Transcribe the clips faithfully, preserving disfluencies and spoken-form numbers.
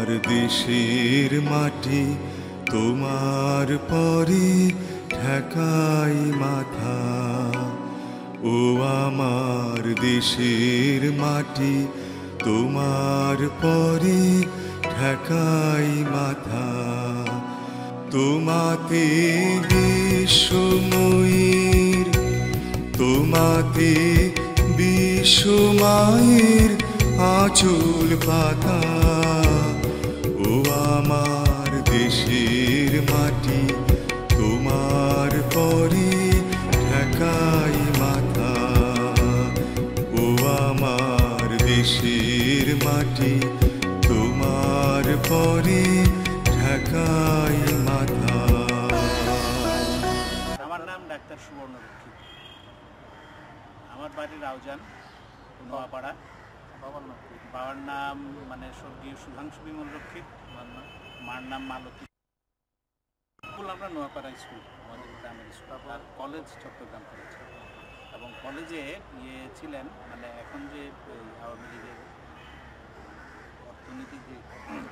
আমার দেশের মাটি তোমার পরে ঠেকাই মাথা। ও আমার দেশের মাটি তোমার পরে ঠেকাই মাথা। তোমাতে বিশ্বময়ীর তোমাতে বিশ্বমায়ের আঁচল পাতা। ও আমার দেশের মাটি তোমার পরে ঠেকাই মাথা। ও আমার দেশের মাটি তোমার পরে ঠেকাই মাথা। আমার নাম ডাক্তার সুবর্ণ রক্ষিত। আমার বাড়ি রাউজান নোয়াপাড়া। বাবার নাম বাবার নাম মানে স্বর্গীয় সুধাংশু বিমল রক্ষিত, মার নাম মালতী। স্কুল আমরা নোয়াপাড়া স্কুল, আমাদের গ্রামের স্কুল। আর কলেজ চট্টগ্রাম কলেজ। এবং কলেজে ইয়ে ছিলেন মানে এখন যে আওয়ামী লীগের অর্থনীতির যে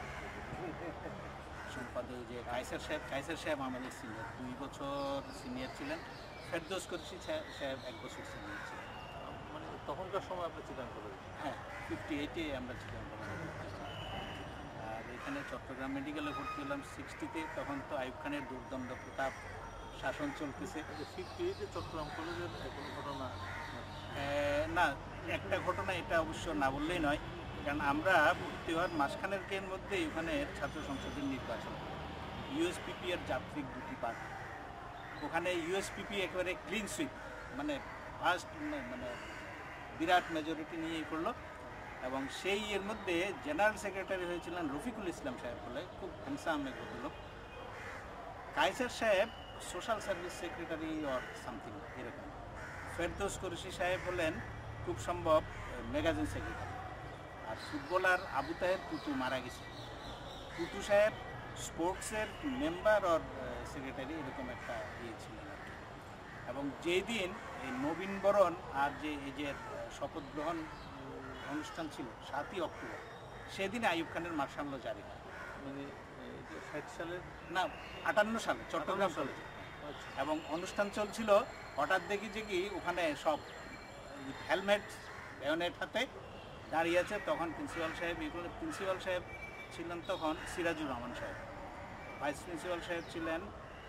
সম্পাদক যে কায়সার সাহেব কায়সার সাহেব আমাদের সিনিয়র, দুই বছর সিনিয়র ছিলেন। ফেরদৌস কুরেশি সাহেব এক বছর সিনিয়র ছিলেন। মানে তখনকার সময় আমরা চিটাগাং কলেজ, হ্যাঁ ফিফটি এইটে আমরা চিটাগাং কলেজে। আর এখানে চট্টগ্রাম মেডিকেলে ভর্তি হলাম সিক্সটিতে। তখন তো আইয়ুব খানের দুর্দণ্ড প্রতাপ শাসন চলতেছে। ফিফটি এইটে চট্টগ্রাম কলেজের কোনো ঘটনা না, একটা ঘটনা এটা অবশ্য না বললেই নয়, কারণ আমরা ভর্তি হওয়ার মাসখানেকের মধ্যে ওখানে ছাত্র সংসদের নির্বাচন, ইউএসপিপি এর যাত্রিক দুটি পার্ট। ওখানে ইউএসপিপি একেবারে ক্লিন সুইপ, মানে ফার্স্ট মানে বিরাট মেজরিটি নিয়ে করলো। এবং সেই এর মধ্যে জেনারেল সেক্রেটারি হয়েছিলেন রফিকুল ইসলাম সাহেব বলে, খুব হ্যান্ডসাম এক লোক। কায়সার সাহেব social service secretary or something এরকম। ফেরদৌস কুরেশি সাহেব হলেন খুব সম্ভব ম্যাগাজিন সেক্রেটারি। আর ফুটবলার আবু তাহের টুটু মারা গেছে। টুটু সাহেব স্পোর্টসের মেম্বার অর সেক্রেটারি এরকম একটা ইয়ে ছিলেন আর কি। এবং যেই দিন এই নবীনবরণ আর যে এই যে শপথ গ্রহণ অনুষ্ঠান ছিল সাতই অক্টোবর, সেদিন আইয়ুব খানের মার্শাল ল জারি হয়। মানে ষাট সালের না আটান্ন সালে চট্টগ্রাম কলেজে। এবং অনুষ্ঠান চলছিল, হঠাৎ দেখি যে কি ওখানে সব হেলমেট বেয়নেট হাতে দাঁড়িয়ে আছে। তখন প্রিন্সিপাল সাহেব এগুলো প্রিন্সিপাল সাহেব ছিলেন তখন সিরাজুর রহমান সাহেব, ভাইস প্রিন্সিপাল সাহেব ছিলেন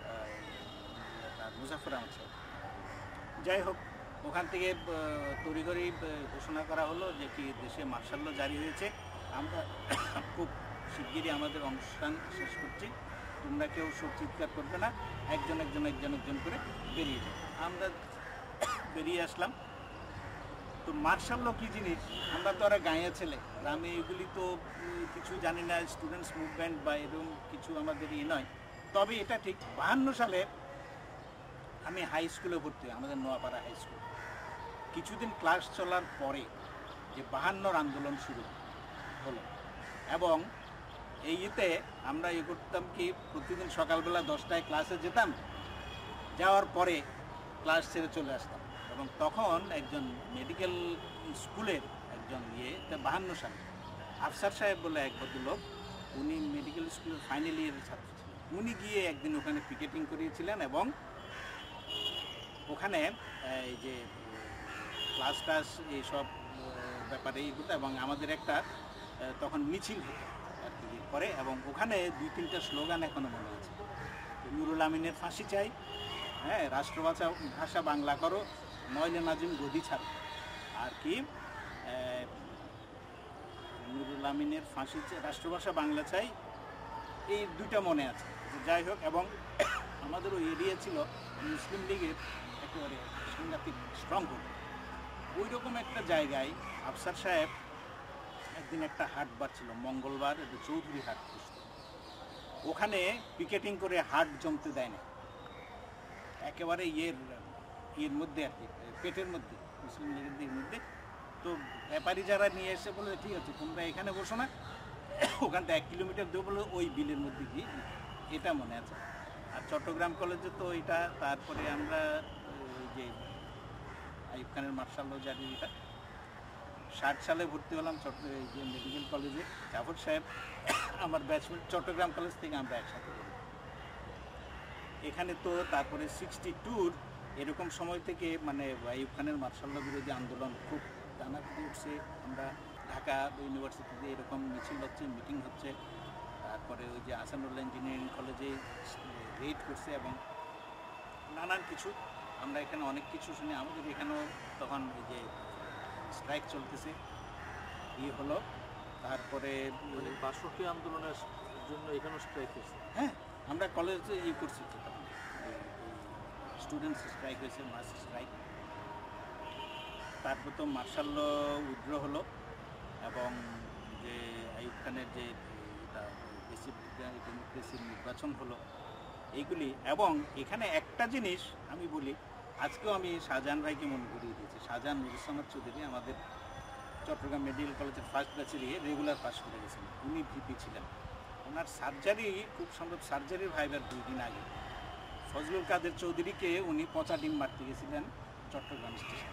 মুজাফর আহমদ সাহেব। যাই হোক, ওখান থেকে তড়িঘড়ি ঘোষণা করা হলো যে কি দেশে মার্শাল ল জারি হয়েছে, আমরা খুব শিগগিরই আমাদের অনুষ্ঠান শেষ করছি, তোমরা কেউ সব চিৎকার করবে না, একজন একজন একজন একজন করে বেরিয়ে যাও। আমরা বেরিয়ে আসলাম। তো মার্শাল ল কী জিনিস আমরা তো আর গাঁয়ে ছেলে, গ্রামে এগুলি তো কিছু জানি না, স্টুডেন্টস মুভমেন্ট বা এরকম কিছু আমাদের ই নয়। তবে এটা ঠিক বাহান্ন সালে আমি হাই স্কুলে ভর্তি হই, আমাদের নোয়াপাড়া হাই স্কুল। কিছুদিন ক্লাস চলার পরে যে বাহান্নর আন্দোলন শুরু হলো, এবং এই ইতে আমরা ইয়ে করতাম কি প্রতিদিন সকালবেলা দশটায় ক্লাসে যেতাম, যাওয়ার পরে ক্লাস ছেড়ে চলে আসতাম। এবং তখন একজন মেডিকেল স্কুলের একজন ইয়ে বাহান্ন সালে আফসার সাহেব বলে এক ভদ্রলোক, উনি মেডিকেল স্কুলের ফাইনাল ইয়ারের ছাত্র ছিলেন। উনি গিয়ে একদিন ওখানে পিকেটিং করিয়েছিলেন এবং ওখানে এই যে ক্লাস টাস এইসব ব্যাপারে এগুলো, এবং আমাদের একটা তখন মিছিল হতো আর কি করে। এবং ওখানে দুই তিনটা স্লোগান এখনো মনে আছে, নুরুল আমিনের ফাঁসি চাই, হ্যাঁ রাষ্ট্রভাষা ভাষা বাংলা করো, নইলে নাজিম গদি ছাড়ো, আর কি নুরুল আমিনের ফাঁসি চাই, রাষ্ট্রভাষা বাংলা চাই, এই দুইটা মনে আছে। যাই হোক, এবং আমাদের ওই এরিয়া ছিল মুসলিম লীগের একেবারে সাংঘাতিক স্ট্রংহোল্ড। ওই রকম একটা জায়গায় আফসার সাহেব একদিন একটা হাট বার ছিল মঙ্গলবার, এটা চৌধুরী হাট, ওখানে পিকেটিং করে হাট জমতে দেয় না, একেবারে ইয়ের ইয়ের মধ্যে আর কি, পেটের মধ্যে, মুসলিম লীগের মধ্যে। তো ব্যাপারী যারা নিয়ে এসে বলে ঠিক আছে তোমরা এখানে বসো না, ওখান থেকে এক কিলোমিটার দেবো বলে ওই বিলের মধ্যে গিয়ে, এটা মনে আছে। আর চট্টগ্রাম কলেজে তো এটা, তারপরে আমরা যে আইয়ুব খানের মার্শাল ল জারিটা ষাট সালে ভর্তি হলাম চট্টগ্রাম যে মেডিকেল কলেজে। জাফর সাহেব আমার ব্যাচমেট চট্টগ্রাম কলেজ থেকে আমরা একসাথে করি। এখানে তো তারপরে সিক্সটি টুর এরকম সময় থেকে মানে আইয়ুব খানের মার্শাল ল বিরোধী আন্দোলন খুব টানাটানি উঠছে। আমরা ঢাকা ইউনিভার্সিটিতে এরকম মিছিল হচ্ছে, মিটিং হচ্ছে, তারপরে ওই যে আসানুল্লাহ ইঞ্জিনিয়ারিং কলেজে রেড করছে এবং নানান কিছু আমরা এখানে অনেক কিছু শুনি। আমাদের এখানেও তখন এই যে স্ট্রাইক চলতেছে ইয়ে হলো। তারপরে মানে বাষট্টি আন্দোলনের জন্য এখানে স্ট্রাইক হয়েছে। হ্যাঁ, আমরা কলেজে ইয়ে করছি তখন স্টুডেন্টস স্ট্রাইক হয়েছে, মাস স্ট্রাইক। তারপর তো মার্শাল ল উইথড্র হলো এবং যে আইয়ুব খানের যে এটা বেসিক ডেমোক্রেসির নির্বাচন হলো এইগুলি। এবং এখানে একটা জিনিস আমি বলি, আজকেও আমি শাহজাহান ভাইকে মনে করিয়ে দিয়েছি। শাহজাহান নুরুজ্জামান চৌধুরী আমাদের চট্টগ্রাম মেডিকেল কলেজের ফার্স্ট ব্যাচের রেগুলার পাস করে গেছেন, উনি ভিপি ছিলেন। ওনার সার্জারি খুব সম্ভব সার্জারির ভাইবার দুই দিন আগে ফজলুল কাদের চৌধুরীকে উনি পচা ডিম মারতে গেছিলেন চট্টগ্রাম স্টেশনে।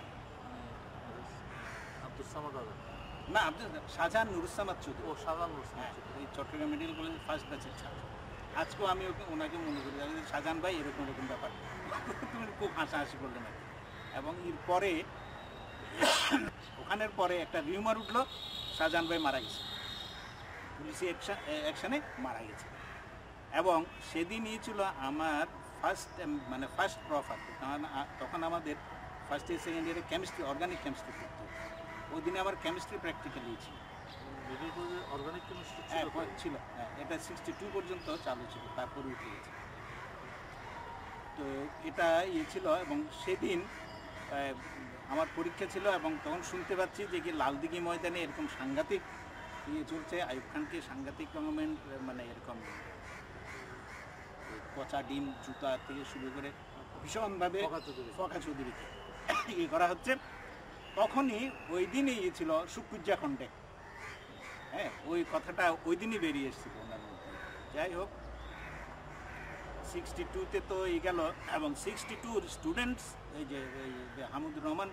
আব্দুল সামাদ আজাদ না, আব্দুল শাহজাহান নুরুজ্জামান চৌধুরী, ও সাধারণ নুরুজ্জামান হ্যাঁ, চৌধুরী। এই চট্টগ্রাম মেডিকেল কলেজের ফার্স্ট ব্যাচের ছাত্র। আজকেও আমি ওকে ওনাকে মনে করি যে শাহজাহান ভাই এরকম এরকম ব্যাপার, তুমি খুব হাসাহাসি করলেন আর কি। এবং এরপরে ওখানের পরে একটা রিউমার উঠলো শাহজাহান ভাই মারা গেছে, পুলিশি অ্যাকশানে মারা গেছে। এবং সেদিনই ছিল আমার ফার্স্ট মানে ফার্স্ট প্রফার। তখন তখন আমাদের ফার্স্ট ইয়ার সেকেন্ড ইয়ারে কেমিস্ট্রি অর্গানিক কেমিস্ট্রি পড়তো। ওই দিনে আমার কেমিস্ট্রি প্র্যাকটিক্যালি ছিল। মেডিকেল কলেজে অর্গানিক কেমিস্ট্রি হ্যাঁ ছিল তো? ছিল, হ্যাঁ, এটা সিক্সটি টু পর্যন্ত চালু ছিল, তারপরে উঠে গেছে। তো এটা ইয়ে ছিল এবং সেদিন আহ, আমার পরীক্ষা ছিল এবং তখন শুনতে পাচ্ছি যে কি লালদিঘি ময়দানে এরকম সাংঘাতিক ইয়ে চলছে, আইয়ুব খানকে সাংঘাতিক গভর্নমেন্ট মানে এরকম পচা ডিম জুতা থেকে শুরু করে ভীষণভাবে ফখা চৌধুরী। ফখা চৌধুরীকে ইয়ে করা হচ্ছে। তখনই ওই দিনই ইয়ে ছিল সুকুজ্জা খণ্ডে, হ্যাঁ, ওই কথাটা ওই দিনই বেরিয়ে এসেছিল ওনার মধ্যে। যাই হোক, সিক্সটি টুতে তো এই গেল এবং সিক্সটি টুর স্টুডেন্টস এই যে এই যে হামিদুর রহমান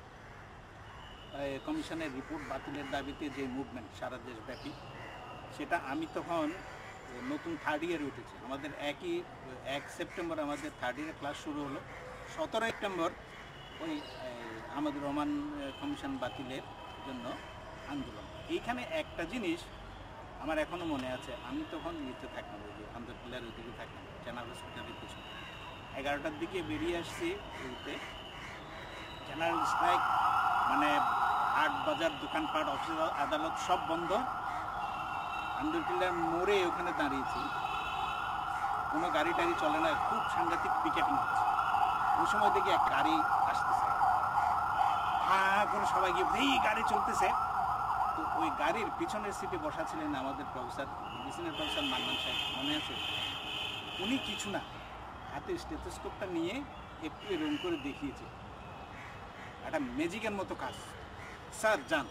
কমিশনের রিপোর্ট বাতিলের দাবিতে যে মুভমেন্ট সারা দেশব্যাপী, সেটা আমি তখন নতুন থার্ড ইয়ারে উঠেছি। আমাদের একই এক সেপ্টেম্বর আমাদের থার্ড ইয়ারে ক্লাস শুরু হলো। সতেরো সেপ্টেম্বর ওই হামিদুর রহমান কমিশন বাতিলের জন্য আন্দোলন। এইখানে একটা জিনিস আমার এখনও মনে আছে, আমি তখন ইয়েতে থাকলাম, ওই যে আন্দরকিল্লার ওই দিকে থাকলাম, জেনারেল হসপিটালের পিছনে। এগারোটার দিকে বেরিয়ে আসছি ওইতে, জেনারেল স্ট্রাইক মানে হাট বাজার দোকানপাট অফিস আদালত সব বন্ধ। আন্দরকিল্লার মোড়ে ওখানে দাঁড়িয়েছি, কোনো গাড়ি টাড়ি চলে না, খুব সাংঘাতিক পিকেটিং হচ্ছে। ওই সময় দেখি এক গাড়ি আসতেছে, হ্যাঁ করে সবাই গিয়ে এই গাড়ি চলতেছে। তো ওই গাড়ির পিছনের সিটে বসা ছিলেন আমাদের প্রফেসর, মেডিসিনের প্রফেসর মান্নান সাহেব, মনে আছে? উনি কিছু না, হাতে স্টেথোস্কোপটা নিয়ে একটু এরকম করে দেখিয়েছে, একটা ম্যাজিকের মতো কাজ। স্যার যান,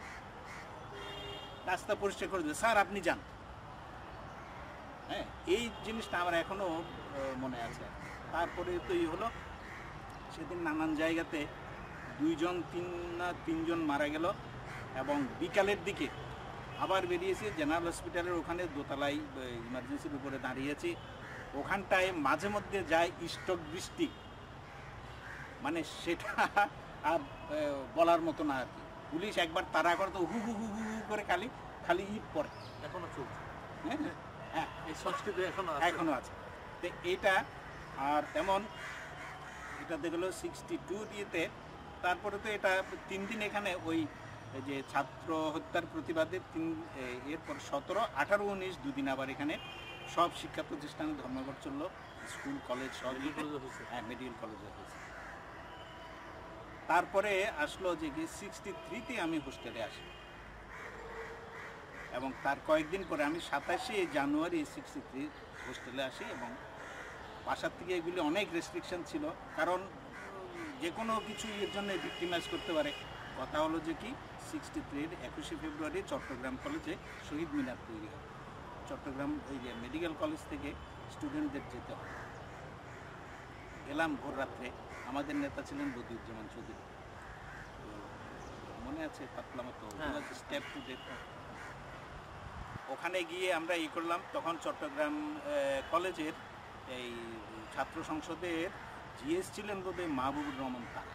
রাস্তা পরিষ্কার করে দেবে, স্যার আপনি যান। হ্যাঁ, এই জিনিসটা আমার এখনও মনে আছে। তারপরে তো এই হলো, সেদিন নানান জায়গাতে দুইজন তিন না তিনজন মারা গেল এবং বিকালের দিকে আবার বেরিয়েছি জেনারেল হসপিটালের ওখানে দোতলায় ইমার্জেন্সির উপরে দাঁড়িয়েছি। ওখানটায় মাঝে মধ্যে যায় স্টক বৃষ্টি, মানে সেটা আর বলার মতো না আর কি। পুলিশ একবার তাড়া করে তো হু হু হু হু হু করে খালি খালি ইট পড়ে, এখনো চলছে। হ্যাঁ হ্যাঁ, এই সংস্কৃতি এখনো এখনো আছে। তো এইটা আর তেমন এটা দেখলো সিক্সটি টু দিয়েতে। তারপরে তো এটা তিন দিন এখানে ওই যে ছাত্র হত্যার প্রতিবাদে তিন এরপর সতেরো আঠারো উনিশ দুদিন আবার এখানে সব শিক্ষা প্রতিষ্ঠানে ধর্মঘট চললো, স্কুল কলেজ সব। হ্যাঁ, মেডিকেল কলেজে হয়েছে। তারপরে আসলো যে কি সিক্সটি থ্রিতে আমি হোস্টেলে আসি এবং তার কয়েকদিন পরে আমি সাতাশে জানুয়ারি সিক্সটি থ্রি হোস্টেলে আসি এবং বাসার থেকে এগুলি অনেক রেস্ট্রিকশন ছিল, কারণ যে কোনো কিছু এর জন্য ভিক্টিমাইজ করতে পারে। কথা হলো যে কি সিক্সটি থ্রির একুশে ফেব্রুয়ারি চট্টগ্রাম কলেজে শহীদ মিনার তৈরি হবে। চট্টগ্রাম এই যে মেডিকেল কলেজ থেকে স্টুডেন্টদের যেতে হবে। গেলাম ভোর রাত্রে, আমাদের নেতা ছিলেন বদিউজ্জামান চৌধুরী, মনে আছে? পাতলা মতো স্টেপ টু ডেট। ওখানে গিয়ে আমরা ই করলাম। তখন চট্টগ্রাম কলেজের এই ছাত্র সংসদের জিএস ছিলেন বোধহয় মাহবুবুর রহমান খান,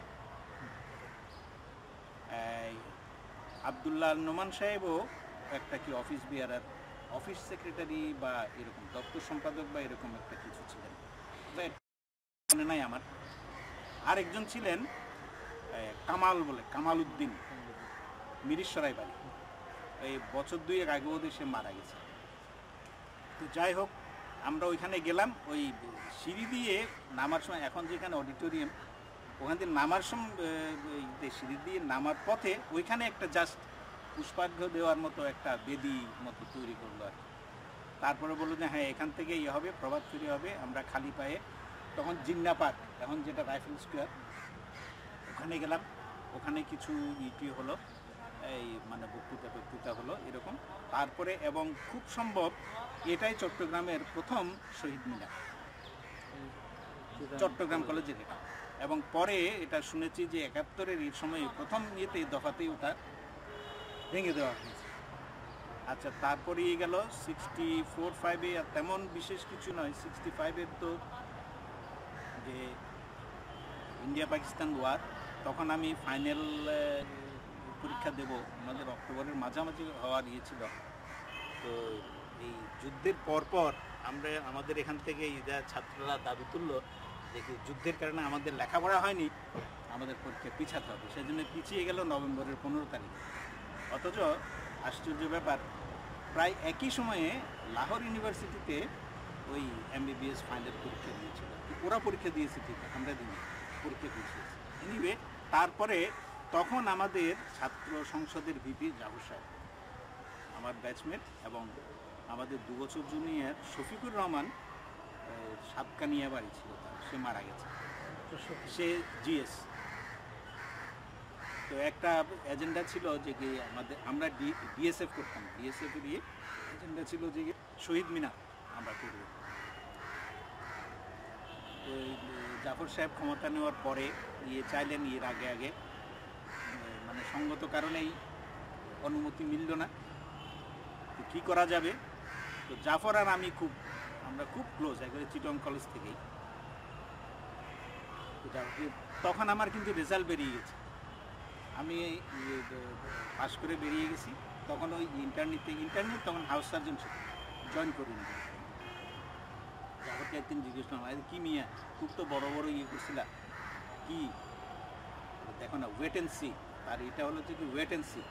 আবদুল্লাহ নোমান সাহেবও একটা কি অফিস বিয়ারার অফিস সেক্রেটারি বা এরকম দপ্তর সম্পাদক বা এরকম একটা কিছু ছিলেন, মনে নাই আমার। আরেকজন ছিলেন কামাল বলে, কামাল উদ্দিন, মিরিশরাই বাড়ি, এই বছর দুয়েক আগে ওদের সে মারা গেছে। তো যাই হোক, আমরা ওইখানে গেলাম। ওই সিঁড়ি দিয়ে নামার সময়, এখন যেখানে অডিটোরিয়াম, ওখান থেকে নামার সময় সিঁড়ি দিয়ে নামার পথে ওইখানে একটা জাস্ট পুষ্পার্ঘ্য দেওয়ার মতো একটা বেদি মতো তৈরি করলো আর কি। তারপরে বললো যে হ্যাঁ এখান থেকে ইয়ে হবে, প্রভাত ফেরি হবে। আমরা খালি পায়ে, তখন জিন্না পার্ক, এখন যেটা রাইফেল স্কোয়ার, ওখানে গেলাম। ওখানে কিছু ইটি হলো, এই মানে বক্তৃতা বক্তৃতা হলো এরকম। তারপরে এবং খুব সম্ভব এটাই চট্টগ্রামের প্রথম শহীদ মিনার, চট্টগ্রাম কলেজের এটা। এবং পরে এটা শুনেছি যে একাত্তরের এই সময় প্রথম ইয়েতে দফাতেই ওটা ভেঙে দেওয়া হয়েছে। আচ্ছা, তারপরে গেল সিক্সটি ফোর ফাইভে আর তেমন বিশেষ কিছু নয়। সিক্সটি ফাইভের তো যে ইন্ডিয়া পাকিস্তান ওয়ার, তখন আমি ফাইনাল পরীক্ষা দেব, আমাদের অক্টোবরের মাঝামাঝি হওয়ার ইয়ে ছিল। তো এই যুদ্ধের পরপর আমরা আমাদের এখান থেকে যা ছাত্ররা দাবি তুললো যে যুদ্ধের কারণে আমাদের লেখাপড়া হয়নি, আমাদের পরীক্ষা পিছাতে হবে, সেই জন্য পিছিয়ে গেল নভেম্বরের পনেরো তারিখ। অথচ আশ্চর্য ব্যাপার, প্রায় একই সময়ে লাহোর ইউনিভার্সিটিতে ওই এমবিবিএস ফাইনাল পরীক্ষা দিয়েছিল। ওরা পরীক্ষা দিয়েছে ঠিক, আমরা দিই পরীক্ষা দিয়েছি। এনিওয়ে, তারপরে তখন আমাদের ছাত্র সংসদের ভিপি জাফর সাহেব, আমার ব্যাচমেট এবং আমাদের দু বছর জুনিয়র শফিকুর রহমান, সাতকানিয়া বাড়ি ছিল তার, সে মারা গেছে, সে জিএস। তো একটা এজেন্ডা ছিল যে কি আমাদের, আমরা ডি ডিএসএফ করতাম, ডিএসএফ এর এজেন্ডা ছিল যে শহীদ মিনার আমরা করব। তো জাফর সাহেব ক্ষমতা নেওয়ার পরে ইয়ে চাইলেন, এর আগে আগে মানে সঙ্গত কারণেই অনুমতি মিলল না। তো কী করা যাবে? তো জাফর আর আমি খুব, আমরা খুব ক্লোজ, একবারে চিটং কলেজ থেকেই। তখন আমার কিন্তু রেজাল্ট বেরিয়ে গেছে, আমি পাস করে বেরিয়ে গেছি। তখন ওই ইন্টারনেটে ইন্টারনেট তখন হাউস সার্জন জয়েন করিনি। জাফরকে একদিন জিজ্ঞেস করলাম, কি মিয়া খুব তো বড় বড় ইয়ে করছিলাম, কি দেখো না, ওয়েট অ্যান্ড সি। আর এটা হলো যে কি ওয়েট অ্যান্ড সি।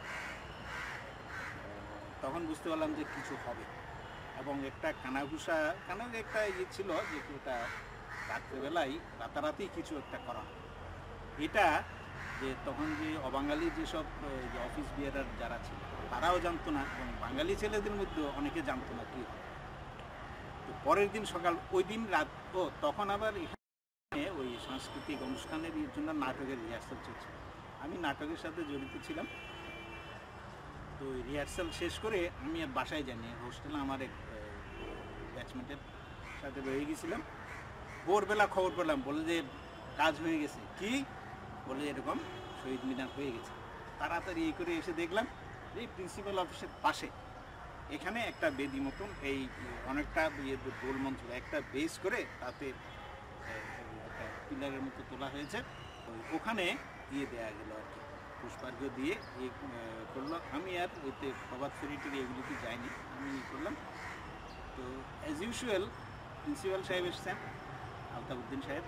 তখন বুঝতে পারলাম যে কিছু হবে। এবং একটা কানাঘুষা কানা একটা ইয়ে ছিল যে ওটা রাত্রেবেলায় রাতারাতি কিছু একটা করা, এটা যে তখন যে অবাঙালি যেসব অফিস বিয়ারার যারা ছিল তারাও জানতো না, এবং বাঙালি ছেলেদের মধ্যেও অনেকে জানতো না কী হয়। তো পরের দিন সকাল, ওই দিন রাত, ও তখন আবার এখানে ওই সাংস্কৃতিক অনুষ্ঠানের জন্য নাটকের রিহার্সাল চলছিল। আমি নাটকের সাথে জড়িত ছিলাম। তো রিহার্সাল শেষ করে আমি আর বাসায় জানি, হোস্টেলে আমার এক ব্যাচমেটের সাথে রয়ে গেছিলাম। ভোরবেলা খবর পেলাম, বলে যে কাজ হয়ে গেছে। কি বলে, এরকম শহীদ মিনার হয়ে গেছে। তাড়াতাড়ি এই করে এসে দেখলাম এই প্রিন্সিপাল অফিসের পাশে এখানে একটা বেদি মতন, এই অনেকটা ইয়ে গোল মঞ্চ একটা বেস করে তাতে একটা পিলারের মতো তোলা হয়েছে। ওখানে ইয়ে দেওয়া গেল আর কি, পুষ্পার্ঘ্য দিয়ে ইয়ে করলো। আমি আর ওইতে প্রভাত ফেরিটির এগুলিতে যাইনি, আমি ইয়ে করলাম। তো অ্যাজ ইউজুয়াল প্রিন্সিপাল সাহেব এসছেন, আলতাফউদ্দিন সাহেব।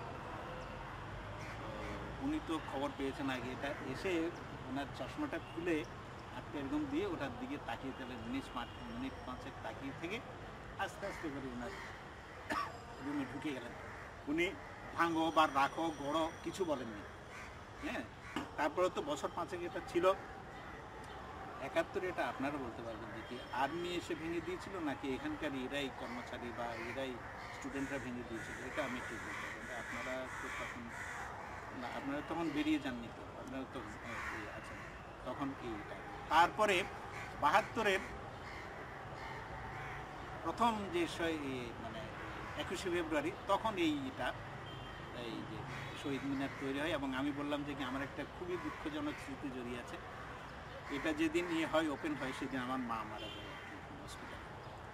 উনি তো খবর পেয়েছেন আগে, এটা এসে ওনার চশমাটা খুলে হাতটা এরকম দিয়ে ওটার দিকে তাকিয়ে তাহলে মিনিট পাঁচ মিনিট পাঁচেক তাকিয়ে থেকে আস্তে আস্তে করে ওনার রুমে ঢুকে গেলেন। উনি ভাঙো বা রাখো গড়ো কিছু বলেননি। হ্যাঁ, তারপরে তো বছর পাঁচেক এটা ছিল। একাত্তরে এটা আপনারা বলতে পারবেন যে কি আর্মি এসে ভেঙে দিয়েছিল নাকি এখানকার এরাই কর্মচারী বা এরাই স্টুডেন্টরা ভেঙে দিয়েছিল, এটা আমি ঠিক বলতে পারবো। আপনারা তো তখন না, আপনারা তখন বেরিয়ে যাননি, তো আপনারা তো আছেন তখন এইটা। তারপরে বাহাত্তরের প্রথম যে মানে একুশে ফেব্রুয়ারি, তখন এইটা এই যে শহীদ মিনার তৈরি হয়। এবং আমি বললাম যে কি আমার একটা খুবই দুঃখজনক স্মৃতি জড়িয়ে আছে। এটা যেদিন ইয়ে হয়, ওপেন হয়, সেদিন আমার মা মারা যায় হসপিটালে।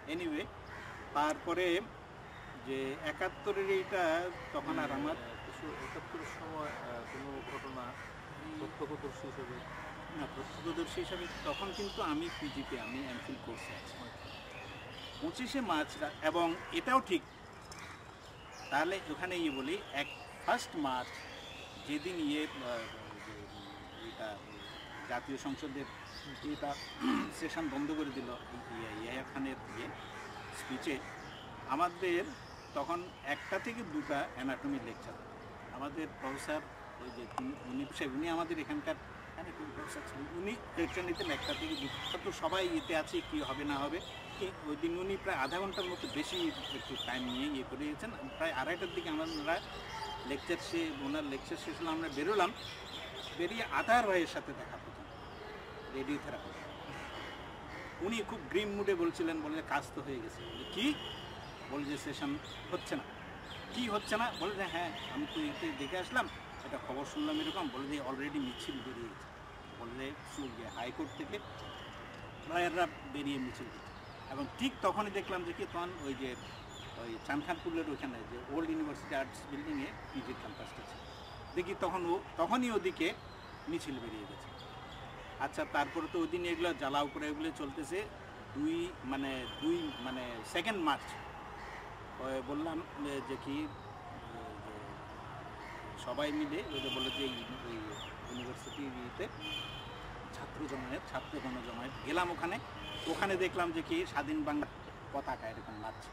এনিওয়ে তারপরে যে একাত্তরের এইটা তখন আর আমার কিছু একাত্তরের সময় আহ, কোনো ঘটনা প্রত্যক্ষদর্শী হিসেবে না প্রত্যক্ষদর্শী হিসাবে তখন কিন্তু আমি পিজিতে আমি এমফিল কোর্সে আছি পঁচিশে মার্চ রা- এবং এটাও ঠিক তাহলে ওখানে ইয়ে বলি এক ফার্স্ট মার্চ যেদিন ইয়ে আহ, যে, এটা জাতীয় সংসদের এটা সেশন বন্ধ করে দিল ইয়ে- ইয়াহিয়া খানের ইয়ে স্পিচে আমাদের তখন একটা থেকে দুটা অ্যানাটমি লেকচার আমাদের প্রফেসর ওই যে তিনি- উনি সাহেব উনি আমাদের এখানকার অ্যানাটমি প্রফেসর ছিলেন উনি লেকচার নিতেন একটা থেকে দুটা তো সবাই ইয়েতে আছে কি হবে না হবে কি- ওই দিন উনি প্রায় আধা ঘন্টার মতো বেশি একটু টাইম নিয়ে ইয়ে করে দিয়েছেন প্রায় আড়াইটার দিকে আমরা লেকচার সে ওনার লেকচার শেষ হলো আমরা বেরোলাম বেরিয়ে আধার ভাইয়ের সাথে দেখা প্রথম রেডিও থেরাপি উনি খুব গ্রিম মুডে বলছিলেন বলে কাজ তো হয়ে গেছে বলে, কি বলে যে সেশন হচ্ছে না কি হচ্ছে না বলে যে হ্যাঁ আমি তো এতে দেখে আসলাম একটা খবর শুনলাম এরকম বলে যে অলরেডি মিছিল বেরিয়ে গেছে বলে যে সু- ইয়ে হাইকোর্ট থেকে লয়াররা বেরিয়ে মিছিল দিচ্ছে এবং ঠিক তখনই দেখলাম যে কি তখন ওই যে ওই চানখানপুরের ওইখানে যে ওল্ড ইউনিভার্সিটি আর্টস বিল্ডিংয়ে পিজির ক্যাম্পাসটা ছিল দেখি তখন ও তখনই ওদিকে মিছিল বেরিয়ে গেছে আচ্ছা তারপরে তো ওই দিন এগুলো জ্বালাও করে এগুলো চলতেছে দুই মানে দুই মানে সেকেন্ড মার্চ ওই বললাম যে যে কি ওই যে সবাই মিলে ওই যে বলে যে ইউ- ওই ইউনিভার্সিটিতে ছাত্র জমায়েত ছাত্র গণজমায়েত গেলাম ওখানে ওখানে দেখলাম যে কি স্বাধীন বাংলা পতাকা এরকম নাচছে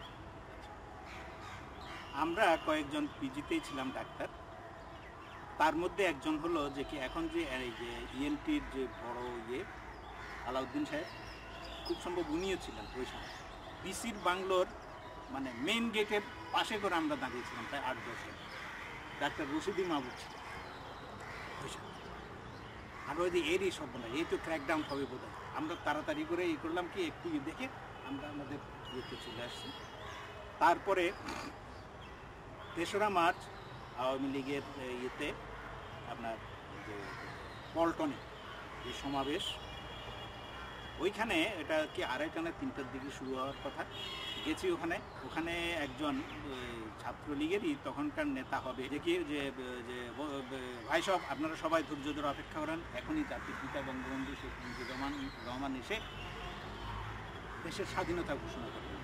আমরা কয়েকজন পিজিতেই ছিলাম ডাক্তার তার মধ্যে একজন হলো যে কি এখন যে এই যে ইএনটির যে বড় ইয়ে আলাউদ্দিন সাহেব খুব সম্ভব উনিও ছিলেন ওই সময় বিসির বাংলোর মানে মেইন গেটের পাশে করে আমরা দাঁড়িয়েছিলাম প্রায় আট দশ জন ডাক্তার রশিদি মাহবুব ছিলেন ওই সময় আর ওই যে এরই সব বলে এই তো ক্র্যাকডাউন হবে বোধ হয় আমরা তাড়াতাড়ি করে ই করলাম কি একটু ইয়ে দেখে আমরা আমাদের ইয়েতে চলে আসছি তারপরে তেসরা মার্চ আওয়ামী লীগের এ, ইয়েতে আপনার যে পল্টনে যে সমাবেশ ওইখানে এটা কি আড়াইটা না তিনটার দিকে শুরু হওয়ার কথা গেছি ওখানে ওখানে একজন এ, ছাত্রলীগেরই তখনকার নেতা হবে যে কি যে যে ব- ব- ভাই সব আপনারা সবাই ধৈর্য ধরে অপেক্ষা করেন এখনই জাতির পিতা বঙ্গবন্ধু শেখ মুজিবুর রহমান রহমান এসে দেশের স্বাধীনতা ঘোষণা করবেন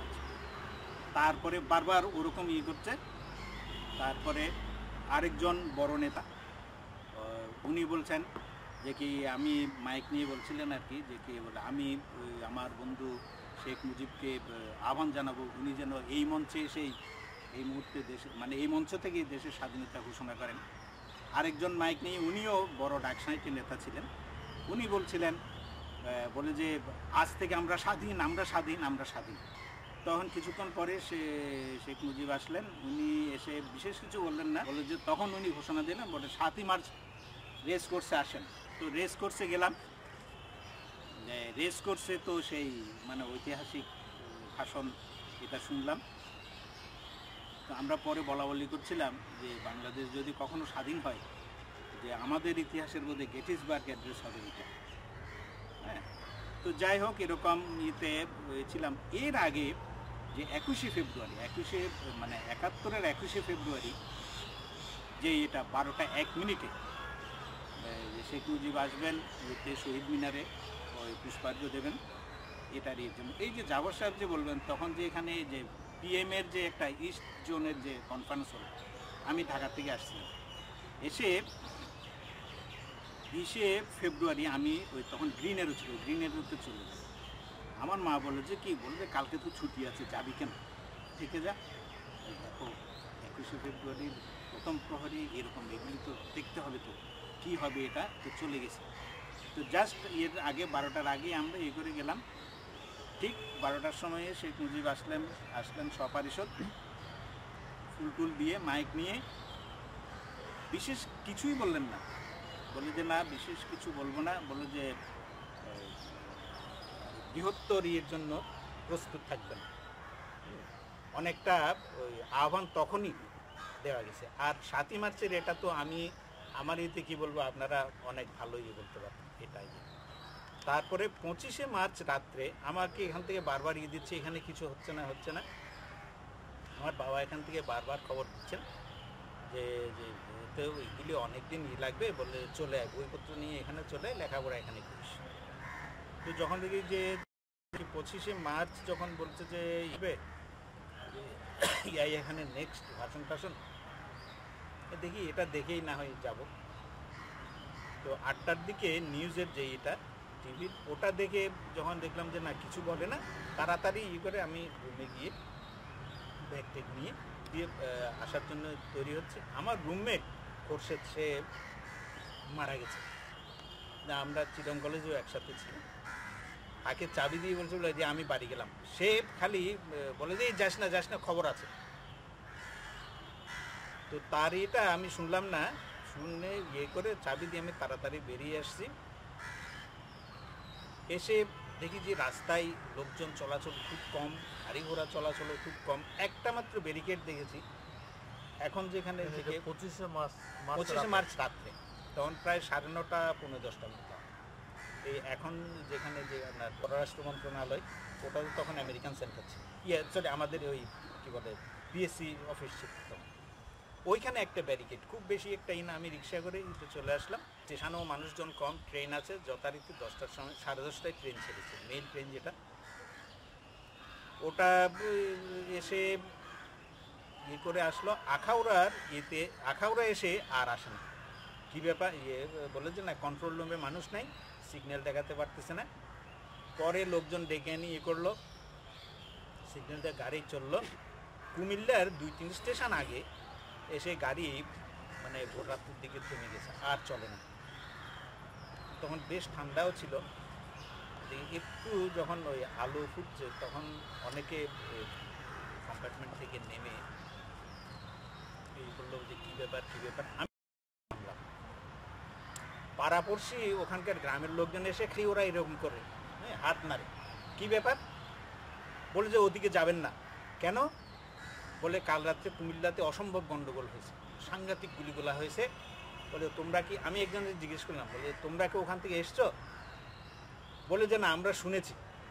তারপরে বারবার ওরকম ইয়ে করছে তারপরে আরেকজন বড় নেতা আহ, উনি বলছেন যে কি আমি মাইক নিয়ে বলছিলেন আর কি যে কি বলে আমি ওই আমার বন্ধু শেখ মুজিবকে আহ, আহ্বান জানাবো উনি যেন এই মঞ্চে এসেই এই মুহূর্তে দেশে মানে এই মঞ্চ থেকেই দেশের স্বাধীনতা ঘোষণা করেন আরেকজন মাইক নিয়ে উনিও বড় ডাকসাইটের নেতা ছিলেন উনি বলছিলেন আহ, বলে যে আজ থেকে আমরা স্বাধীন আমরা স্বাধীন আমরা স্বাধীন তখন কিছুক্ষণ পরে সে শেখ মুজিব আসলেন উনি এসে বিশেষ কিছু বললেন না বলে যে তখন উনি ঘোষণা দিলেন বলে সাতই মার্চ রেস কোর্সে আসেন তো রেস কোর্সে গেলাম যে রেস কোর্সে তো সেই মানে ঐতিহাসিক ভাষণ এটা শুনলাম তো আমরা পরে বলা বলি করছিলাম যে বাংলাদেশ যদি কখনো স্বাধীন হয় যে আমাদের ইতিহাসের মধ্যে গেটিসবার্গ অ্যাড্রেস হবে এটা হ্যাঁ তো যাই হোক এরকম ইয়েতে ছিলাম এর আগে যে একুশে ফেব্রুয়ারি একুশে মানে একাত্তরের একুশে ফেব্রুয়ারি যে এটা বারোটা এক মিনিটে আহ, যে শেখ মুজিব আসবেন এতে শহীদ মিনারে ওই পুষ্পার্ঘ্য দেবেন এটারই জন্য এই যে জাবর সাহেব যে বলবেন তখন যে এখানে যে পিএম এর যে একটা ইস্ট জোনের যে কনফারেন্স হলো আমি ঢাকা থেকে আসছিলাম এসে বিশে ফেব্রুয়ারি আমি ওই তখন গ্রিন এরো ছিল গ্রিন এরোতে চলে যাই আমার মা বলে যে কি বলবে কালকে তো ছুটি আছে যাবি কেন থেকে যা এই দেখো একুশে ফেব্রুয়ারির প্রথম প্রহরী এরকম এগুলি তো দেখতে হবে তো কি হবে এটা তো চলে গেছে তো জাস্ট এর আগে বারোটার আগে আমরা ইয়ে করে গেলাম ঠিক বারোটার সময়ে শেখ মুজিব আসলেন আসলেন সপরিষদ ফুল টুল দিয়ে মাইক নিয়ে বিশেষ কিছুই বললেন না বলে যে না বিশেষ কিছু বলবো না বলে যে আহ, বৃহত্তর ইয়ের জন্য প্রস্তুত থাকবেন অনেকটা ওই আহ্বান তখনই দেওয়া গেছে আর সাতই মার্চের এটা তো আমি আমার এতে কি বলবো আপনারা অনেক ভালো ইয়ে বলতে পারবেন এটাই তারপরে পঁচিশে মার্চ রাত্রে আমাকে এখান থেকে বারবার ইয়ে দিচ্ছে, এখানে কিছু হচ্ছে না হচ্ছে না। আমার বাবা এখান থেকে বারবার খবর দিচ্ছেন যে যে তো এগুলি অনেকদিন ই লাগবে, বলে চলে আয় বইপত্র নিয়ে এখানে চলে আয়, লেখাপড়া এখানে করিস। তো যখন দেখি যে পঁচিশে মার্চ যখন বলছে যে ইবে ইয়াই এখানে নেক্সট ভাষণ টাষণ, দেখি এটা দেখেই না হয় যাব। তো আটটার দিকে নিউজের যে এটা টিভির ওটা দেখে যখন দেখলাম যে না কিছু বলে না, তাড়াতাড়ি ই করে আমি রুমে গিয়ে ব্যাগ টেক নিয়ে দিয়ে আসার জন্য তৈরি হচ্ছে। আমার রুমমেট খোরশেদ সে মারা গেছে, আমরা চিটং কলেজেও একসাথে ছিলাম। তাকে চাবি দিয়ে বলছিল যে আমি বাড়ি গেলাম, সে খালি বলে যে যাস না যাস না খবর আছে। তো তার এটা আমি শুনলাম না, শুনে ইয়ে করে চাবি দিয়ে আমি তাড়াতাড়ি বেরিয়ে আসছি। এসে দেখি যে রাস্তায় লোকজন চলাচল খুব কম, গাড়ি ঘোড়া চলাচল খুব কম, একটা মাত্র ব্যারিকেড দেখেছি। এখন যেখানে থেকে পঁচিশে মার্চ পঁচিশে মার্চ রাত্রে তখন প্রায় সাড়ে নটা পৌনে দশটার মতো। এই এখন যেখানে যে আপনার পররাষ্ট্র মন্ত্রণালয়, ওটা তখন আমেরিকান সেন্টার ছিল, ইয়ে সরি আমাদের ওই কী বলে পিএসসি অফিস ছিল তখন। ওইখানে একটা ব্যারিকেড, খুব বেশি একটা ই না। আমি রিক্সা করে ইতে চলে আসলাম। স্টেশনেও মানুষজন কম, ট্রেন আছে যথারীতি দশটার সময়, সাড়ে দশটায় ট্রেন ছেড়েছে, মেইল ট্রেন যেটা, ওটা এসে ইয়ে করে আসলো। আখাউড়ার ইয়েতে আখাউড়া এসে আর আসে না, কী ব্যাপার ইয়ে বলে যে না কন্ট্রোল রুমে মানুষ নাই, সিগন্যাল দেখাতে পারতেছে না। পরে লোকজন ডেকে নিয়ে ইয়ে করলো, সিগন্যালটা গাড়ি চললো। কুমিল্লার দুই তিন স্টেশন আগে এসে গাড়ি মানে ভোর রাত্রির দিকে থেমে গেছে, আর চলে না। তখন বেশ ঠান্ডাও ছিল, একটু যখন ওই আলো ফুটছে তখন অনেকে কম্পার্টমেন্ট থেকে নেমে এই বললো যে কী ব্যাপার কী ব্যাপার। আমি পাড়াপড়শি ওখানকার গ্রামের লোকজন এসে খেয়ে ওরা এরকম করে হ্যাঁ হাত নাড়ে, কী ব্যাপার, বলে যে ওদিকে যাবেন না। কেন? বলে কাল রাত্রে কুমিল্লাতে অসম্ভব গন্ডগোল হয়েছে, সাংঘাতিক গুলিগোলা হয়েছে। বলে তোমরা কি, আমি একজনকে জিজ্ঞেস করলাম, বলে তোমরা কি ওখান থেকে এসছো? বলে যে না আমরা শুনেছি।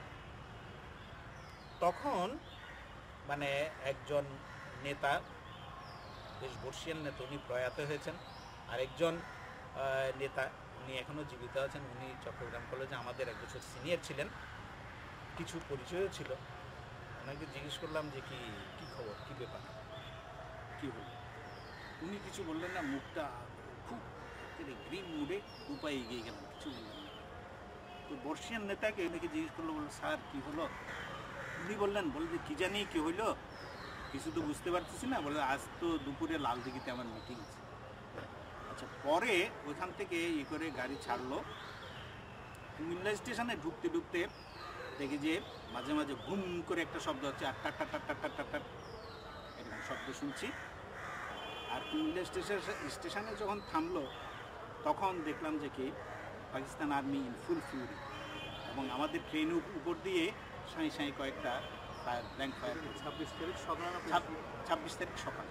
তখন মানে একজন নেতা, বেশ বর্ষিয়ান নেতা, উনি প্রয়াত হয়েছেন। আর একজন নেতা উনি এখনও জীবিত আছেন, উনি চট্টগ্রাম কলেজে আমাদের এক বছর সিনিয়র ছিলেন, কিছু পরিচয়ও ছিল। ওনাকে জিজ্ঞেস করলাম যে কি কী খবর, কী ব্যাপার, কী হলো? উনি কিছু বললেন না, মুখটা খুব গ্রিন মুডে উপায় এগিয়ে গেলাম, কিছু বললেন না। তো বর্ষিয়ান নেতাকে উনিকে জিজ্ঞেস করলো, বললো স্যার কী হলো? উনি বললেন, বলে যে কী জানি কী হইলো, কিছু তো বুঝতে পারতেছি না। বলে আজ তো দুপুরে লালদিঘিতে আমার মিটিং আছে। আচ্ছা, পরে ওইখান থেকে ই করে গাড়ি ছাড়লো, কুমিল্লা স্টেশনে ঢুকতে ঢুকতে দেখি যে মাঝে মাঝে ঘুম করে একটা শব্দ হচ্ছে, আর টাট টাট টাট টাট টাট টাট এরকম শব্দ শুনছি। আর কুমিল্লা স্টেশন স্টেশনে যখন থামলো তখন দেখলাম যে কি Pakistan army in full fury, এবং আমাদের ট্রেনের উপর দিয়ে সাঁই সাঁই কয়েকটা ফায়ার ব্ল্যাঙ্ক ফায়ার। ছাব্বিশ তারিখ সকালে ছাব্বিশ তারিখ সকালে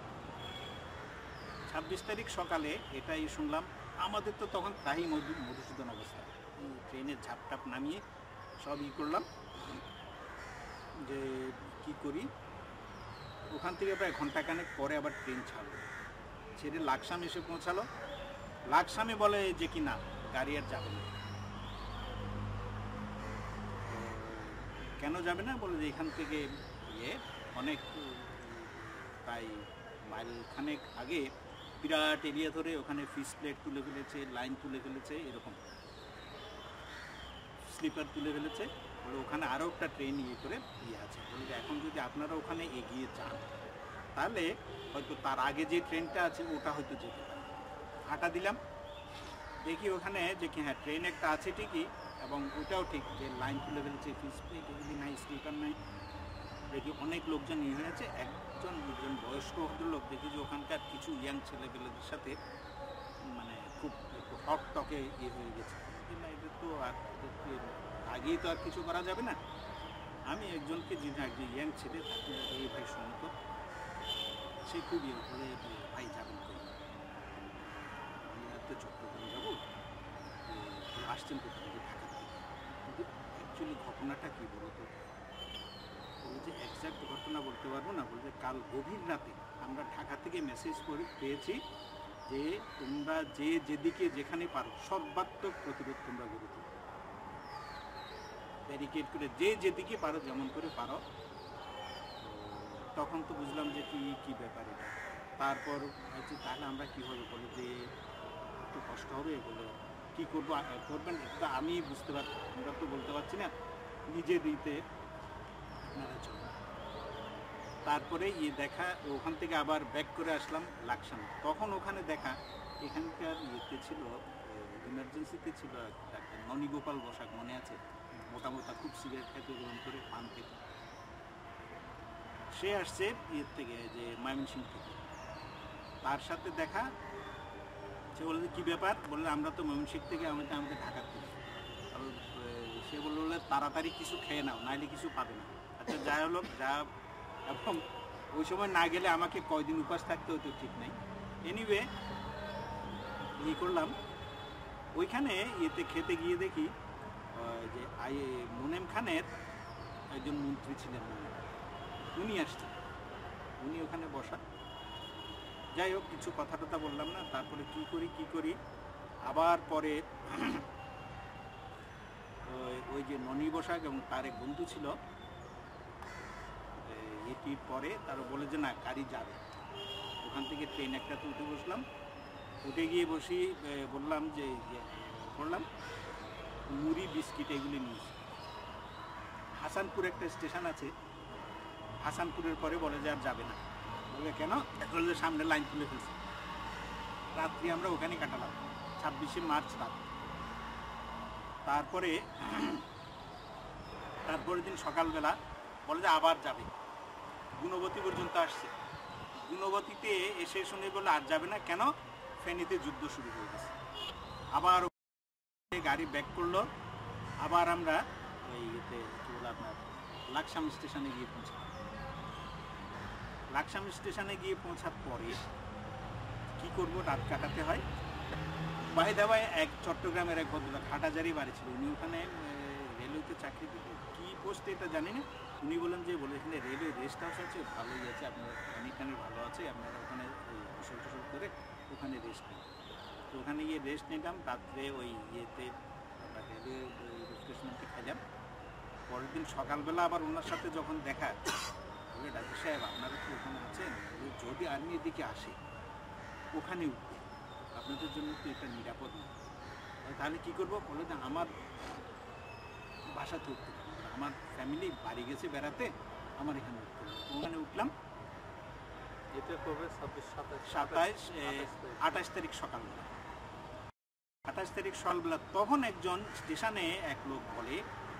ছাব্বিশ তারিখ সকালে এটাই শুনলাম। আমাদের তো তখন তাই মধু মধুসূদন অবস্থা, ট্রেনের ঝাপটাপ নামিয়ে সব ই করলাম যে কি করি। ওখান থেকে প্রায় ঘন্টাখানেক পরে আবার ট্রেন ছাড়লো, ছেড়ে লাকসাম এসে পৌঁছালো। লাকসামে বলে যে কি না গাড়ি আর যাবে না। কেন যাবে না? বলে যে এখান থেকে ইয়ে অনেক প্রায় মাইল খানেক আগে বিরাট এরিয়া ধরে ওখানে ফিস প্লেট তুলে ফেলেছে, লাইন তুলে ফেলেছে, এরকম স্লিপার তুলে ফেলেছে। বলে ওখানে আরও একটা ট্রেন ইয়ে করে ইয়ে আছে। বলে যে এখন যদি আপনারা ওখানে এগিয়ে যান তাহলে হয়তো তার আগে যে ট্রেনটা আছে ওটা হয়তো যেতে পারে। হাঁটা দিলাম, দেখি ওখানে যে কি হ্যাঁ ট্রেন একটা আছে ঠিকই, এবং ওটাও ঠিক যে লাইন তুলে ফেলেছে, ফিস প্লেট এগুলি নাই, স্লিপার নাই। দেখি অনেক লোকজন ইয়ে হয়েছে। একজন একজন বয়স্ক ভদ্রলোক দেখি যে ওখানকার কিছু ইয়াং ছেলেপেলেদের সাথে মানে খুব একটু হট টকে ইয়ে হয়ে গেছে। না এটা তো আর আগেই তো আর কিছু করা যাবে না। আমি একজনকে যে একজন ইয়াং ছেলে তাকে এই ভাই শুনত, সে খুব ইয়ে বলে ভাই যাবেন কই, আমি তো চট্টগ্রাম যাবো, আসছেন কোথা থেকে, ঢাকা থেকে। কিন্তু অ্যাকচুয়ালি ঘটনাটা কী বলতো, বলে যে এক্স্যাক্ট ঘটনা বলতে পারবো না, বলতে কাল গভীর রাতে আমরা ঢাকা থেকে মেসেজ করে পেয়েছি যে তোমরা যে যেদিকে যেখানে পারো সর্বাত্মক প্রতিরোধ তোমরা গড়ে তুলো, ব্যারিকেড করে যে যেদিকে পারো যেমন করে পারো। তখন তো বুঝলাম যে কি কি ব্যাপার এটা। তারপর হচ্ছে তাহলে আমরা কীভাবে বলে যে একটু কষ্ট হবে, বলে কী করবো করবেন এটা আমি বুঝতে পারছি, আমরা তো বলতে পারছি না, নিজে দিতে আপনারা চলুন। তারপরে ইয়ে দেখা, ওখান থেকে আবার ব্যাক করে আসলাম লাকসাম। তখন ওখানে দেখা এখানকার ইয়েতে ছিল, ইমার্জেন্সিতে ছিল ডাক্তার ননীগোপাল বসাক, মনে আছে? মোটা মোটা খুব সিগারেট খেতে গ্রহণ করে পান খেতে, সে আসছে ইয়ের থেকে, যে ময়মনসিংহ থেকে। তার সাথে দেখা, সে বললো কী ব্যাপার, বললে আমরা তো ময়মনসিংহ থেকে, আমাকে আমাকে ঢাকার থেকে। সে বললো বলে তাড়াতাড়ি কিছু খেয়ে নাও, নাইলে কিছু পাবে না। আচ্ছা যাই হলো যা, এবং ওই সময় না গেলে আমাকে কয়দিন উপাস থাকতে হতো ঠিক নাই। এনিওয়ে ই করলাম, ওইখানে ইয়েতে খেতে গিয়ে দেখি যে আই মোনেম খানের একজন মন্ত্রী ছিলেন, উনি আসছেন, উনি ওখানে বসা। যাই হোক কিছু কথা টথা বললাম না। তারপরে কি করি কি করি আবার পরে ওই যে ননী বসাক এবং তার এক বন্ধু ছিল, এটির পরে তারা বলে যে না গাড়ি যাবে। ওখান থেকে ট্রেন একটাতে উঠে বসলাম, উঠে গিয়ে বসি বললাম যে করলাম মুড়ি বিস্কিট এগুলি নিয়েছি। হাসানপুর একটা স্টেশন আছে, হাসানপুরের পরে বলে যে আর যাবে না। বলে কেন? বলে সামনে লাইন তুলে ফেলছে। রাত্রি আমরা ওখানে কাটালাম, ছাব্বিশে মার্চ রাত। তারপরে তারপরের দিন সকালবেলা বলে যে আবার যাবে, গুণবতী পর্যন্ত আসছে। গুণবতীতে এসে শুনে বলে আর যাবে না কেন, ফেনীতে যুদ্ধ শুরু হয়ে গেছে। আবার গাড়ি ব্যাক করলো, আবার আমরা ওই ইয়েতে কী বলে আপনার লাকসাম স্টেশনে গিয়ে পৌঁছালাম। লাকসাম স্টেশনে গিয়ে পৌঁছার পরে কি করব, রাত কাটাতে হয়। বাই দাবায় এক চট্টগ্রামের এক ভদ্রলোক, হাটাজারি বাড়ি ছিল, উনি ওখানে রেলওয়েতে চাকরি দিতেন, কী পোস্টে এটা জানি না। উনি বলেন যে বলে এখানে রেলওয়ে রেস্ট হাউস আছে, ভালোই আছে, আপনার অনেকখানে ভালো আছে, আপনারা ওখানে গোসল টোসল করে ওখানে রেস্ট নেন। তো ওখানে গিয়ে রেস্ট নিলাম। রাত্রে ওই ইয়েতে রেলওয়ে রেফ্রেশমেন্টে খাইলাম। পরের দিন সকালবেলা আবার ওনার সাথে যখন দেখা, বলে ডাক্তার সাহেব আপনারা কি ওখানে আছেন, যদি আর্মি এদিকে আসে ওখানে উঠবে, আপনাদের জন্য তো এটা নিরাপদ না। তাহলে কী করবো? বলে যে আমার বাসাতে উঠতে পারবো, আমার ফ্যামিলি বাড়ি গেছে বেড়াতে, আমার এখানে উঠতে পারবো। ওখানে উঠলাম। এটা কবে? ছাব্বিশ সাতাশ সাতাইশ আঠাশ তারিখ সকালবেলা, আঠাশ তারিখ সকালবেলা। তখন একজন স্টেশনে এক লোক বলে,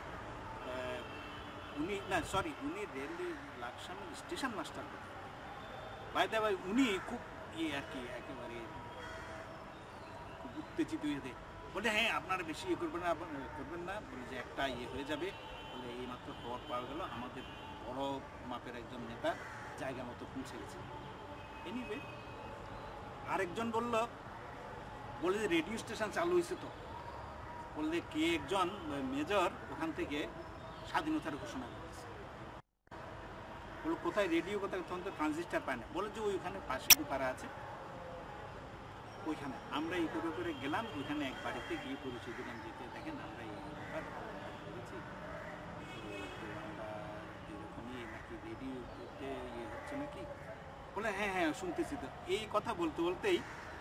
উনি না সরি উনি রেলওয়ে লাকসামের স্টেশন মাস্টার বাই দা ভাই, উনি খুব ইয়ে আর কি একেবারে খুব উত্তেজিত হয়ে দেয়। বলে হ্যাঁ আপনারা বেশি ইয়ে করবেন না, করবেন না, বলে যে একটা ইয়ে হয়ে যাবে। বলে এইমাত্র খবর পাওয়া গেল আমাদের বড় মাপের একজন নেতা জায়গা মতো পৌঁছে গেছে। এনিওয়ে আরেকজন বলল, বলে যে রেডিও স্টেশন চালু হয়েছে তো, বললে কে একজন মেজর ওখান থেকে স্বাধীনতার ঘোষণা করেছে। বলো কোথায় রেডিও, কোথায়? তখন তো ট্রানজিস্টার পায় না। বলে যে ওইখানে পাশে দুপাড়া আছে, ওইখানে আমরা এই করে করে গেলাম। ওইখানে এক বাড়িতে গিয়ে পরিচয় দিলাম, যেতে দেখেন আমরা এই ব্যাপার করেছি, আমরা এরকমই নাকি রেডিওতে ইয়ে হচ্ছে নাকি। বলে হ্যাঁ হ্যাঁ শুনতেছি তো। এই কথা বলতে বলতেই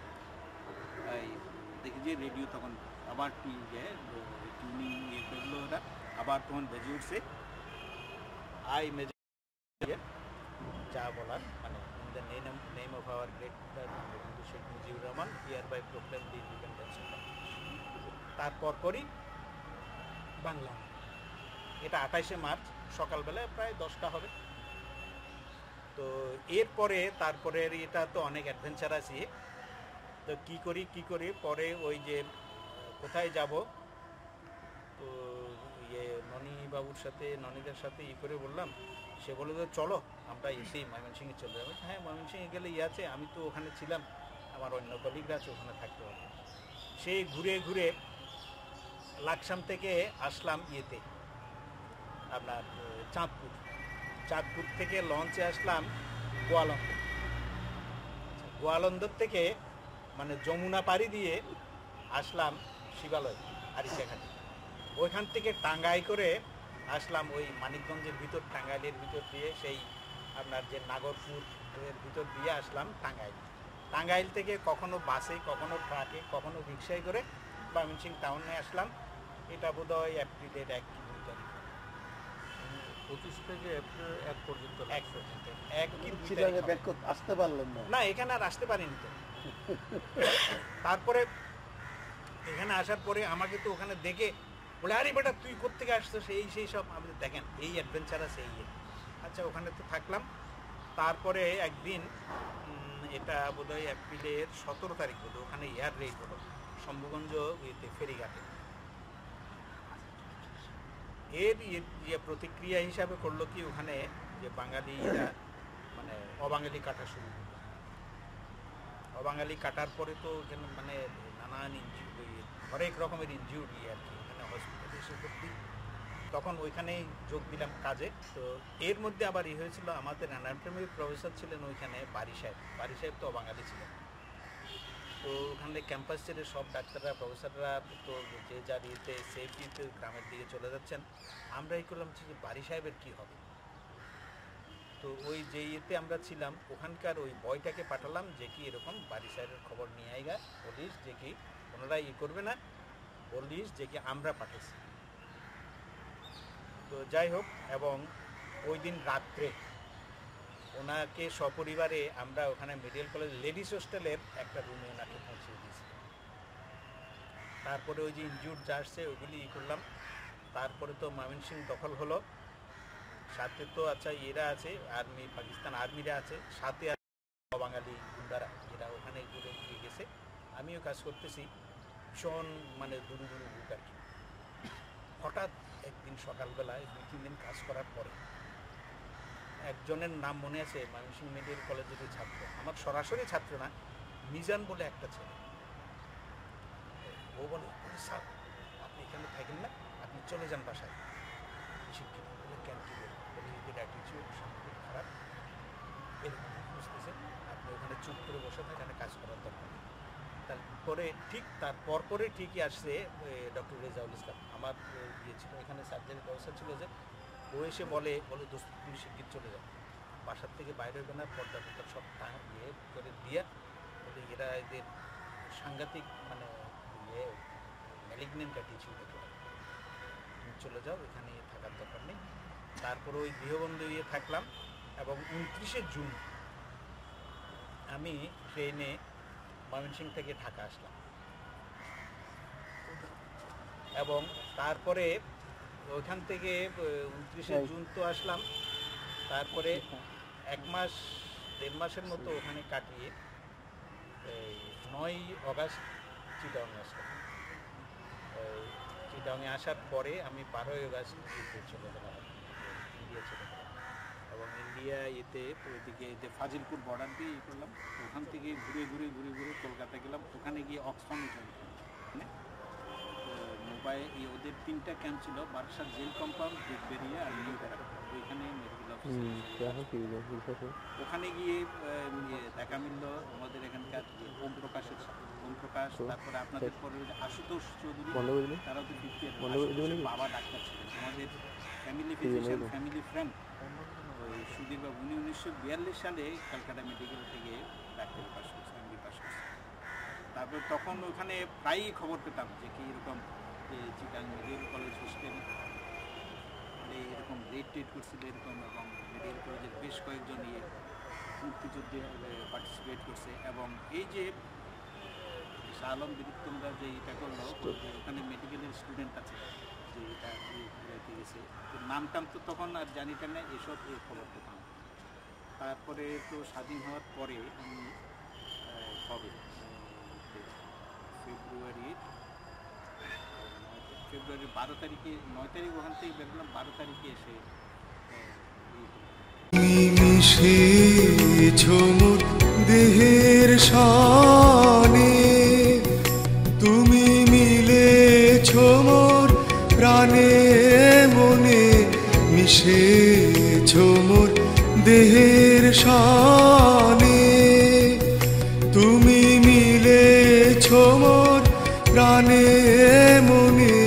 দেখি যে রেডিও তখন আবার কি টিউনিং ইয়ে করলো ওরা, আবার তখন বেজে উঠছে আই মেজর যা বলার, মানে in the name name of our great Sheikh Mujibur Rahman hereby proclaim the independence. তারপর পরই বাংলা, এটা আঠাইশে মার্চ সকালবেলায় প্রায় দশটা হবে। তো এরপরে তারপরে এটা তো অনেক অ্যাডভেঞ্চার আছে। তো কী করি কী করি পরে ওই যে কোথায় যাব, তো ইয়ে ননীবাবুর সাথে ননীদের সাথে ই করে বললাম। সে বলে যে চলো আমরা এসেই ময়মনসিংহে চলে যাবো। হ্যাঁ ময়মনসিংহে গেলে ইয়ে আছে, আমি তো ওখানে ছিলাম, আমার অন্য কলিগরা আছে, ওখানে থাকতে হবে। সেই ঘুরে ঘুরে লাকসাম থেকে আসলাম ইয়েতে আপনার চাঁদপুর, চাঁদপুর থেকে লঞ্চে আসলাম গোয়ালন্দ, গোয়ালন্দর থেকে মানে যমুনা পাড়ি দিয়ে আসলাম শিবালয় আরিচাঘাটি, ওইখান থেকে টাঙ্গাই করে আসলাম ওই মানিকগঞ্জের ভিতর, টাঙ্গাইলের ভিতর দিয়ে সেই আপনার যে নাগরপুর এর ভিতর দিয়ে আসলাম টাঙ্গাইল। টাঙ্গাইল থেকে কখনো বাসে, কখনো ট্রাকে, কখনো রিক্সায় করে ময়মনসিংহ টাউনে আসলাম। এটা বোধ হয় এপ্রিলের এক কি দুই তারিখ, পঁচিশ থেকে এপ্রিল এক পর্যন্ত এক পর্যন্ত এক কি দুই চিটাগাং তারিখ ব্যাক করতে আসতে পারলেন না? না, এখানে আর আসতে পারিনি তো। তারপরে এখানে আসার পরে আমাকে তো ওখানে দেখে বলে, আরে বেটা তুই কোত্থেকে আসছিস, এই সেই সব আমাদের দেখেন এই অ্যাডভেঞ্চার আছে এই। আচ্ছা, ওখানে তো থাকলাম। তারপরে একদিন এটা বোধহয় এপ্রিলের সতেরো তারিখ বোধ, ওখানে এয়ার রেড হলো শম্ভুগঞ্জ ইয়েতে ফেরিঘাটে। এর ইয়ে প্রতিক্রিয়া হিসাবে করলো কি, ওখানে যে বাঙালিরা মানে অবাঙালি কাটা শুরু করলো। অবাঙালি কাটার পরে তো ওখানে মানে নানান ইনজিউরি, হরেক রকমের ইনজিউরি আর কি, ওখানে হসপিটালে এসে ভর্তি। তখন ওইখানেই যোগ দিলাম কাজে। তো এর মধ্যে আবার ই হয়েছিল, আমাদের অ্যানাটমির প্রফেসর ছিলেন ওইখানে বারি সাহেব, বারি সাহেব তো অবাঙালি ছিলেন। তো ওখানে ক্যাম্পাস ছেড়ে সব ডাক্তাররা, প্রফেসররা তো যে যার ইয়েতে সেফটিতে গ্রামের দিকে চলে যাচ্ছেন। আমরা এই করলাম যে বারি সাহেবের কী হবে। তো ওই যে ইয়েতে আমরা ছিলাম ওখানকার ওই বয়টাকে পাঠালাম যে কি এরকম বারি সাহেবের খবর নিয়ে আইগা, বলিস যে কি ওনারা ই করবে না, বলিস যে কি আমরা পাঠাইছি। তো যাই হোক, এবং ওই দিন রাত্রে ওনাকে সপরিবারে আমরা ওখানে মেডিকেল কলেজ লেডিস হোস্টেলের একটা রুমে ওনাকে পৌঁছে দিয়েছি। তারপরে ওই যে ইনজিউর্ড যা আসছে ওইগুলি ই করলাম। তারপরে তো ময়মনসিংহ দখল হলো, সাথে তো আচ্ছা এরা আছে আর্মি, পাকিস্তান আর্মিরা আছে, সাথে বাঙালি গুন্ডারা এরা ওখানে ঘুরে ঘুরে গেছে। আমিও কাজ করতেছি, ভীষণ মানে দুরু দুরু বুক আর কি। হঠাৎ একদিন সকালবেলায় দুই তিন দিন কাজ করার পরে একজনের নাম মনে আছে, ময়মনসিংহ মেডিকেল কলেজের ছাত্র, আমার সরাসরি ছাত্র না, মিজান বলে একটা ছেলে। ও বলে, স্যার আপনি এখানে থাকেন না, আপনি চলে যান বাসায়। শিক্ষিত বলে, কেন কি বলে, এদের অ্যাটিটিউড সাংঘাতিক খারাপ, এরকম বুঝতেছে, আপনি ওখানে চুপ করে বসে থাকেন, কাজ করার দরকার নেই। তারপরে ঠিক তার পরপরে ঠিকই আসছে ডক্টর রেজাউল ইসলাম, আমার ইয়ে ছিল এখানে সার্জারি ব্যবস্থা ছিল, যে ও এসে বলে বলে দোস্ত তুমি শিগগির চলে যাও, বাসার থেকে বাইরে হবে না, পর্দা পর্দা সব ইয়ে করে দিয়ে বলে এরা এদের সাংঘাতিক মানে ইয়ে ম্যালিগনেন্ট অ্যাটিটিউড, তুমি চলে যাও, এখানে থাকার দরকার নেই। তারপরে ওই গৃহবন্ধু ইয়ে থাকলাম, এবং উনত্রিশে জুন আমি ট্রেনে ময়মনসিংহ থেকে ঢাকা আসলাম। এবং তারপরে ওইখান থেকে উনত্রিশে জুন তো আসলাম, তারপরে এক মাস দেড় মাসের মতো ওখানে কাটিয়ে এই নয় অগাস্ট চিটাগংয়ে আসলাম। চিটাগংয়ে আসার পরে আমি বারোই অগাস্ট চলে গেলাম, ইন্ডিয়া চলে গেলাম। এবং ইন্ডিয়া এতে ওইদিকে যে ফাজিলপুর বর্ডার দিয়ে ই করলাম, ওখান থেকে ঘুরে ঘুরে ঘুরে ঘুরে কলকাতা গেলাম। ওখানে গিয়ে অক্সফার্ম মানে মোবাইল ওদের তিনটা ক্যাম্প ছিল, বারাসাত জেল কম্পাউন্ড, ব্রিকবেরিয়া আর নিউ ব্যারাক। ওইখানে মেডিকেল অফিসার, ওখানে গিয়ে দেখা মিলল আমাদের এখানকার ওম প্রকাশের সাথে। ওম প্রকাশ, তারপরে আপনাদের পরে আশুতোষ চৌধুরী, তারাও তো ফিফটি ইয়ার বাবা ডাক্তার ছিলেন, আমাদের ফ্যামিলি ফিজিশিয়ান, ফ্যামিলি ফ্রেন্ড ওই সুধীরবাবু। উনি উনিশশো বিয়াল্লিশ সালে ক্যালকাটা মেডিকেল থেকে ডাক্তারি পাস করছে, এমবি পাস করছে। তারপর তখন ওখানে প্রায়ই খবর পেতাম যে কি এরকম চিটাগং মেডিকেল কলেজ হোস্টেল এরকম রেড টেড করছিল এরকম, এবং মেডিকেল কলেজের বেশ কয়েকজন ইয়ে মুক্তিযুদ্ধে পার্টিসিপেট করছে। এবং এই যে শাহ আলম বীরুত্তমরা যে এটা করলো, ওখানে মেডিকেলের স্টুডেন্ট আছে যে এটা রেখে গেছে, নাম টাম তো তখন আর জানি না, এসব এই খবর পেতাম। তারপরে তো স্বাধীন হওয়ার পরে আমি কবে ফেব্রুয়ারি ফেব্রুয়ারি বারো তারিখে, নয় তারিখ ওখান থেকে বেরোলাম, বারো তারিখে এসে ঝুমুর দেহের শানে তুমি মিলেছো। মিশেছো মোর দেহের সনে, তুমি মিলেছো মোর প্রাণে মনে।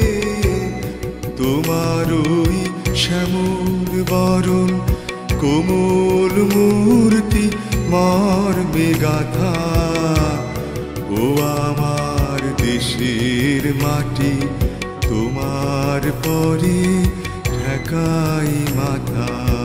তোমার ওই শ্যামল বরণ কোমল মূর্তি মর্মে গাথা, ও আমার দেশের মাটি তোমার পরে ঠেকাই মাথা।